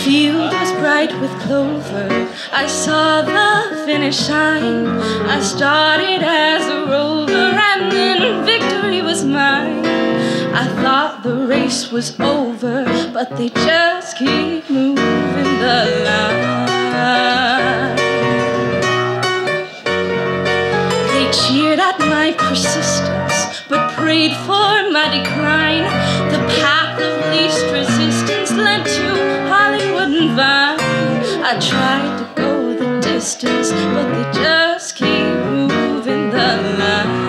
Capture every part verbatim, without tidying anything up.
field was bright with clover. I saw the finish line. I started as a rover, and then victory was mine. I thought the race was over, but they just keep moving the line. They cheered at my persistence, but prayed for my decline. The path of least resistance led to Hollywood and Vine. I tried to go the distance, but they just keep moving the line.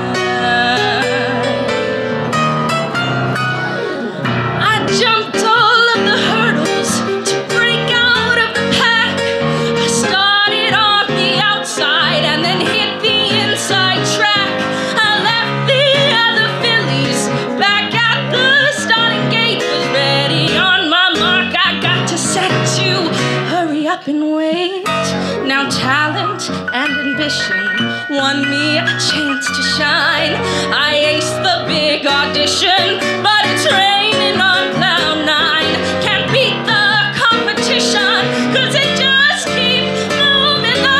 I jumped all of the hurdles to break out of the pack. I started on the outside and then hit the inside track. I left the other fillies back at the starting gate. Was ready on my mark. I got to set to hurry up and wait. Now talent and ambition won me a chance to shine. I aced the big audition, but it's raining on cloud nine. Can't beat the competition, cause they just keep moving the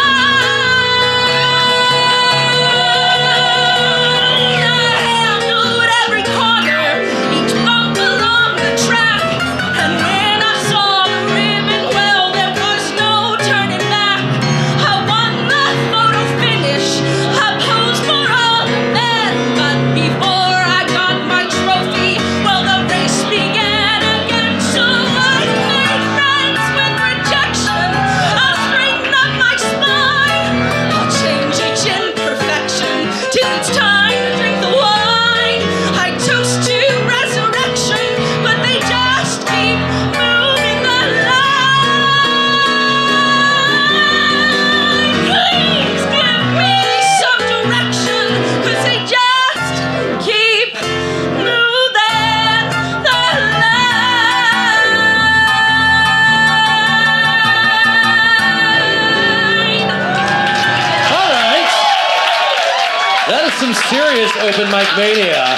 line. I handled every corner, each bump along the track. And when I saw the ribbon, well, there was no turning back. I won the photo finish, I posed for all the men. But before I got my trophy, well, the race began again. So I made friends with rejection. I'll straighten up my spine. I'll change each imperfection till it's time to drink the wine. I toast to resurrection, but they just keep moving the line. Please give me some direction, cause they just keep moving the line. All right. That is some serious open mic mania.